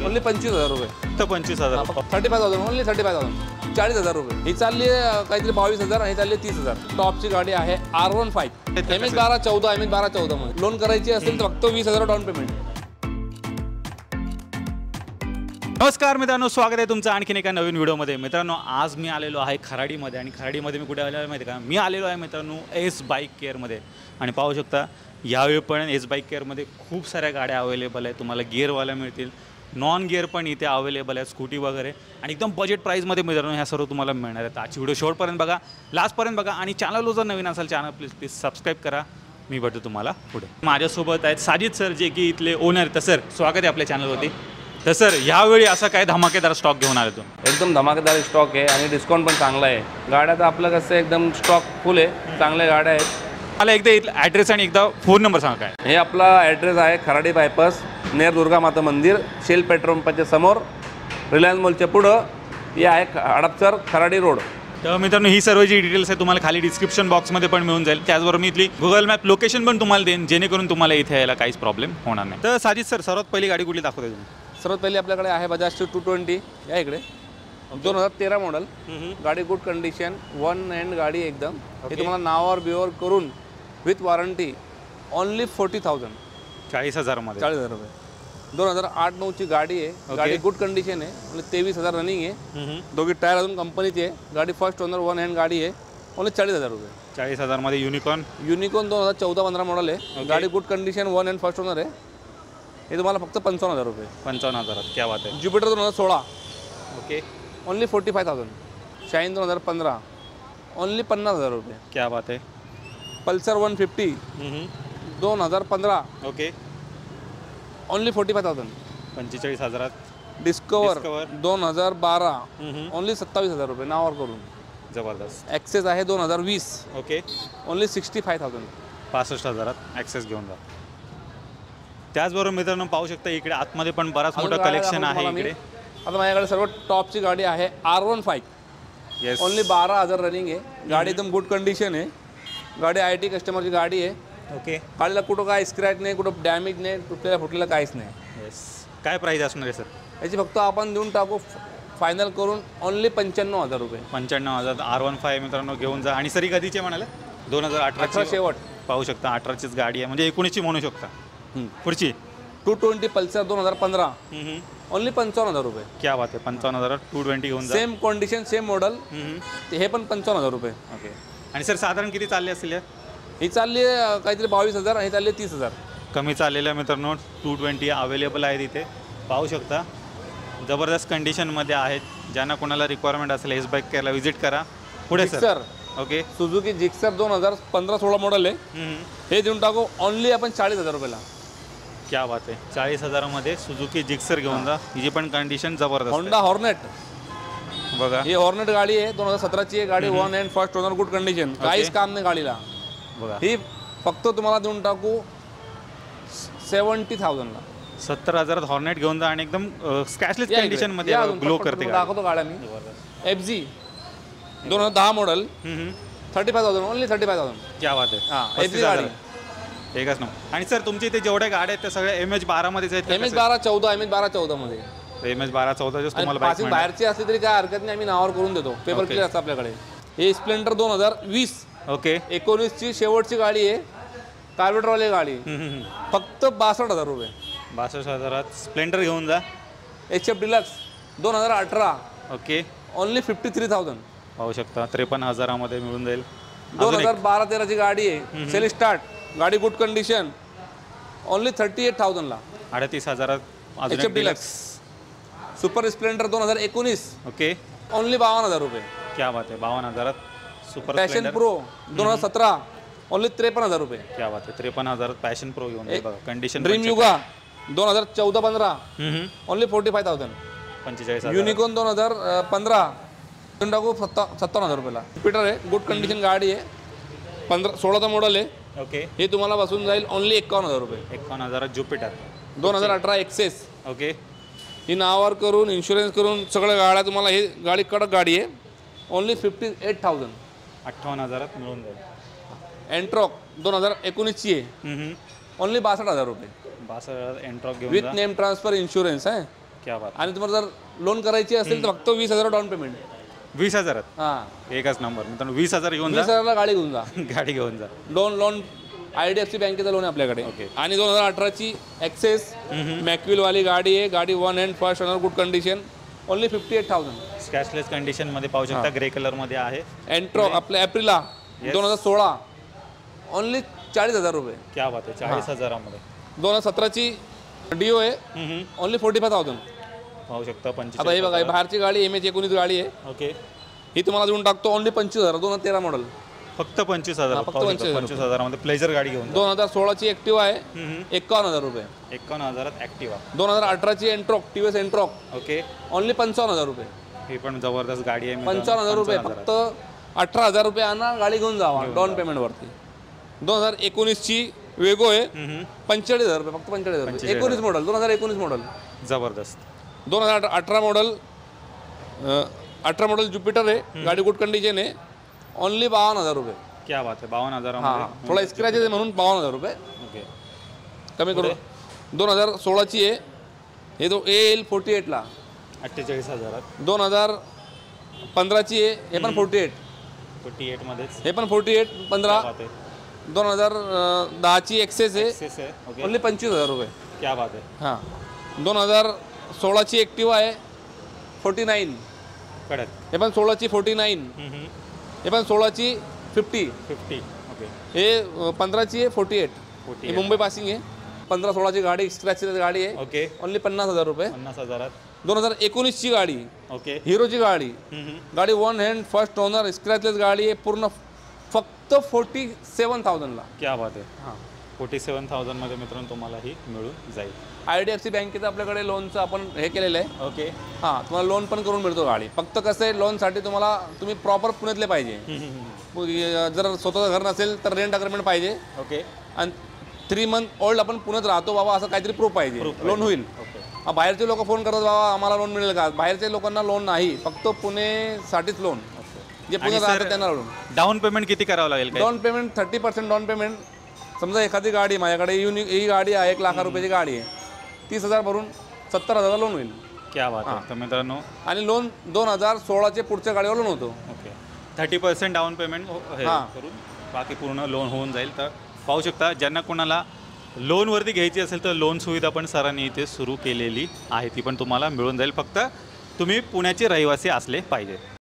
Only 25,000 रुपये. तर 25,000. 35,000 only 35,000. 40,000 रुपये. ही चालली आहे काहीतरी 22,000 आणि चालली 30,000. टॉपची गाडी आहे R15. MH1214 MH1214 मध्ये लोन करायची असेल तर फक्त 20,000 डाऊन पेमेंट. नमस्कार मित्रांनो, स्वागत आहे तुमचं आणखीन एका नवीन व्हिडिओमध्ये. मित्रांनो, आज मी आलेलो आहे खराडीमध्ये आणि खराडीमध्ये मी कुठे आलेलो आहे माहिती का? मी आलेलो आहे मित्रांनो एस बाईक केअरमध्ये. आणि पाहू शकता यावेळी पण एस बाईक केअरमध्ये खूप साऱ्या गाड्या अवेलेबल आहेत. तुम्हाला गिअरवाल्या मिळतील, नॉन गिअर पण इथे अवेलेबल आहे, स्कूटी वगैरे, आणि एकदम बजेट प्राईसमध्ये मित्रांनो ह्या सर्व तुम्हाला मिळणार आहेत. आजची व्हिडिओ शेवटपर्यंत बघा, लास्टपर्यंत बघा, आणि चॅनलवर जर नवीन असाल चॅनल प्लीज सबस्क्राईब करा. मी भेटतो तुम्हाला पुढे. माझ्यासोबत आहेत साजिद सर, जे की इथले ओनर. तर सर, स्वागत आहे आपल्या चॅनलवरती. तर सर, यावेळी असा काय धमाकेदार स्टॉक घेऊन आले तुम्ही? एकदम धमाकेदार स्टॉक आहे आणि डिस्काउंट पण चांगला आहे. गाड्या तर आपलं कसं एकदम स्टॉक फुल आहे, चांगल्या गाड्या आहेत. मला एकदा ॲड्रेस आणि एकदा फोन नंबर सांगा काय. हे आपला ॲड्रेस आहे खराडी बायपास, नेर दुर्गा माता मंदिर, शेल पेट्रोल पंपाच्या समोर, रिलायन्स मॉलच्या पुढं. हे आहे हडपसर खराडी रोड. तर मित्रांनो, ही सर्व जी डिटेल्स आहे तुम्हाला खाली डिस्क्रिप्शन बॉक्समध्ये पण मिळून जाईल. त्याचबरोबर मी इथली गुगल मॅप लोकेशन पण तुम्हाला देईन, जेणेकरून तुम्हाला इथे यायला काहीच प्रॉब्लेम होणार नाही. तर साजिद सर, सर्वात पहिली गाडी कुठली दाखवते तुम्ही? सर्वात पहिली आपल्याकडे आहे बजाजची 220. या इकडे 2013 मॉडेल. गाडी गुड कंडिशन, वन हँड गाडी एकदम. हे तुम्हाला नावावर बिवर करून विथ वॉरंटी ओनली 40,000. 40,000मध्ये. 40,000 रुपये. 2008-9ची गाडी आहे. गाडी गुड कंडिशन आहे. ओनली 23,000 रनिंग आहे. दोघी टायर अजून कंपनीची आहे. गाडी फर्स्ट ओनर, वन हँड गाडी आहे. ओनली 40,000 रुपये. 40,000मध्ये युनिकॉर्न 2014-15 मॉडेल आहे. गाडी good condition, one hand first owner आहे. हे तुम्हाला फक्त 55,000 रुपये. 55,000. क्या बात आहे. Jupiter 2016. Okay. Only 45,000. Shine 2015. Only 50,000 रुपये. क्या बात आहे. Pulsar 150 2015. Okay. Only 45,000. 45,000. Discover 2012. Only 27,000 रुपये नावावर करून. जबरदस्त. ॲक्सेस आहे 2020. ओके. ओनली 65,000. 65,000 ॲक्सेस घेऊन जा. त्याचबरोबर मित्रांनो, पाहू शकता इकडे आतमध्ये पण बराच मोठं कलेक्शन आहे. इकडे आता माझ्याकडे सर्व टॉपची गाडी आहे R15. येस. ओनली 12,000 रनिंग आहे. गाडी एकदम गुड कंडिशन आहे. गाडी IT कस्टमरची गाडी आहे. ओके. गाडीला कुठं काय स्क्रॅच नाही, कुठं डॅमेज नाही, तुटलेला फुटलेला काहीच नाही. येस. काय प्राईस असणार आहे सर याची? फक्त आपण देऊन टाकू फायनल करून ओनली 95,000 रुपये. 95,000 R15 मित्रांनो घेऊन जा. आणि सरी कधीचे म्हणाले? 2018 शेवट. पाहू शकता 18चीच गाडी आहे, म्हणजे 19ची म्हणू शकता. पुढची 220 पल्सर 2015. ओनली 55,000 रुपये. क्या बात आहे. 55,000 220 घेऊन जा. Same condition, same model. हे पण 55,000 रुपये. ओके. आणि सर, साधारण किती चालले असतील? ही चालली आहे काहीतरी 22,000. हे चालली 30,000. कमी चाललेल्या मित्रांनो 220 अवेलेबल आहेत इथे. पाहू शकता जबरदस्त कंडिशनमध्ये आहेत. ज्यांना कोणाला रिक्वायरमेंट असेल एस बाईक केअरला व्हिजिट करा. पुढे sir. Okay. Suzuki Gixxer 2015-16 model आहे. हे देऊन टाकू ओनली आपण 40,000 रुपयाला. क्या बात आहे. 40,000मध्ये सुझुकी जिक्सर घेऊन जा. हिची पण कंडिशन जबरदस्त. होंडा हॉर्नेट बघा. ही हॉर्नेट गाडी आहे. 2017ची आहे गाडी. One hand first owner, good condition, काहीच काम नाही गाडीला. बघा. ही फक्त तुम्हाला देऊन टाकू 70,000ला. 70,000 हॉर्नेट घेऊन जा आणि एकदम स्क्रॅचलेस कंडिशनमध्ये ग्लो करते. दाखवतो गाड्या मी. FZ 2010 model. 35,000. ओनली 35,000. क्या बात आहे. हां, FZ गाडी एकच नंबर. आणि सर, तुमच्या इथे जेवढ्या गाड्या आहेत त्या सगळ्या MH12 मध्येच आहेत? MH12-14 MH12-14 मध्ये. MH12-14 तुम्हाला पासिंग बाहेरची असली तरी काय हरकत नाही, आम्ही नावावर करून देतो. पेपर क्लिअर असतं आपल्याकडे. हे स्प्लेंडर 2020. ओके. 19ची शेवटची गाडी आहे. कार्बेटरवाली गाडी. फक्त 62,000 रुपये. 62,000 स्प्लेंडर घेऊन जा. HF Deluxe 2018. ओके. ओनली 53,000. पाहू शकता 53,000मध्ये मिळून जाईल. 2012-13ची गाडी आहे. Self start. गाडी गुड कंडिशन. ओनली 38,000ला. 38,000 HF Deluxe. Super Splendor 2019. Okay. Only 52,000 रुपये. क्या बात आहे. 52,000 सुपर पॅशन प्रो 2017. ओनली 53,000 रुपये. क्या बात आहे. 53,000 पॅशन प्रो घेऊन बघा. Condition. Dream Yuga 2014-15. Only 45,000. 45,000. Unicorn 2015. देऊन टाकू 57,000 रुपयाला. ज्युपिटर आहे. गुड कंडिशन गाडी आहे. 16चा मॉडेल आहे. ओके. हे तुम्हाला बसून जाईल ओनली 51,000 रुपये. 51,000 ज्युपिटर 2018 एक्सेस. ओके. ही नावावर करून इन्शुरन्स करून सगळ्या गाड्या तुम्हाला. ही गाडी कडक गाडी आहे. ओनली 58,000. 58,000 मिळून जाईल. एंट्रॉक 2019ची आहे. ओनली 62,000 रुपये. 62,000 एंट्रॉक घेऊन विथ नेम ट्रान्सफर इन्शुरन्स आहे. क्या बात. आणि तुम्हाला जर लोन करायची असेल तर फक्त 20,000 डाऊन पेमेंट. 20,000. हां, एकच नंबर. मित्रांनो 20,000 घेऊन जा. 20,000ला गाडी घेऊन जा. गाडी घेऊन जा. लोन IDFC बँकेचं लोन आहे आपल्याकडे. ओके. आणि 2018ची ॲक्सेस मॅक्युलवाली गाडी आहे. गाडी 1 hand first owner good condition, only 58,000. Scratchless कंडिशनमध्ये पाहू शकता, ग्रे कलरमध्ये आहे. एंट्रो आपल्या एप्रिला 2016, ओनली 40,000 रुपये. क्या बात आहे. 40,000मध्ये 2017ची डिओ आहे, ओनली 45,000. पाहू शकता. आता हे बघा, ही बाहेरची गाडी MH19 गाडी आहे. ओके. ही तुम्हाला देऊन टाकतो ओनली 25,000. 2013 मॉडेल, फक्त 25,000. फक्त 25,000. 25,000मध्ये प्लेजर गाडी घेऊन जा. 2016ची ॲक्टिवा आहे, 51,000 रुपये. 51,000 ॲक्टिवा. 2018ची Ntorq, TVS Ntorq, okay. Only 55,000 रुपये. ही पण जबरदस्त गाडी आहे. 55,000 रुपये. फक्त 18,000 रुपये आणा, गाडी घेऊन जावा डाऊन पेमेंटवरती. 2019ची वेगो आहे, 45,000 रुपये. फक्त 45,000 रुपये. 19 मॉडेल, 2019 मॉडेल. जबरदस्त. 2018 मॉडेल, 18 मॉडेल ज्युपिटर आहे, गाडी गुड कंडिशन आहे, ओनली 52,000 रुपये. क्या बात आहे. 52,000. हां, थोडा स्क्रॅचेस आहे म्हणून 52,000 रुपये ओके. कमी करू. 2016ची आहे, हे तो येईल 48ला. 48,000. 2015ची आहे, हे पण 48. 48 मध्येच. हे पण 48, 15. बात आहे. 2010ची एक्सेस आहे, एक्सेस आहे. ओके. ओनली 25,000 रुपये. क्या बात आहे. हां. 2016ची ॲक्टिवा आहे, 49. कडक. हे पण 16ची 49. हे पण 16ची 50. 50. ओके. हे 15ची आहे 48. 48. ही मुंबई पासिंग आहे. 15-16ची गाडी, स्क्रॅचची गाडी आहे, ओके. ओनली 50,000 रुपये. 50,000. 2019ची गाडी, ओके. हिरोची गाडी, गाडी 1 हँड फर्स्ट ओनर स्क्रॅचलेस गाडी आहे, पूर्ण फक्त 47,000ला. क्या बात आहे. हां. 47,000मध्ये मित्रांनो तुम्हाला ही मिळून जाईल. IDFC बँकेचं आपल्याकडे लोनचं आपण हे केलेलं आहे. ओके. हां, तुम्हाला लोन पण करून मिळतो गाडी. फक्त कसं आहे, लोनसाठी तुम्ही प्रॉपर पुण्यातले पाहिजे. जर स्वतःचं घर नसेल तर रेंट अग्रीमेंट पाहिजे. ओके. आणि 3 मंथ ओल्ड आपण पुण्यात राहतो बाबा असं काहीतरी प्रूफ पाहिजे, लोन होईल. ओके. बाहेरचे लोक फोन करतात बाबा आम्हाला लोन मिळेल का. बाहेरच्या लोकांना लोन नाही, फक्त पुणेसाठीच लोन. जे पुण्यात राहतात त्यांना लोन. डाऊन पेमेंट किती करावं लागेल काय? Down payment 30% down payment. समजा एखादी गाडी माझ्याकडे ही गाडी आहे, 1 लाख रुपयाची गाडी आहे, 30,000 भरून 70,000 लोन होईल. क्या बात आहे. तर मित्रांनो, आणि लोन 2016चे पुढच्या गाडीवर लोन होतो. ओके. 30% डाऊन पेमेंट करून बाकी पूर्ण लोन होऊन जाईल. तर पाहू शकता, ज्यांना कोणाला लोनवरती घ्यायची असेल तर लोन सुविधा पण सरांनी इथे सुरू केलेली आहे, ती पण तुम्हाला मिळून जाईल. फक्त तुम्ही पुण्याचे रहिवासी असले पाहिजे.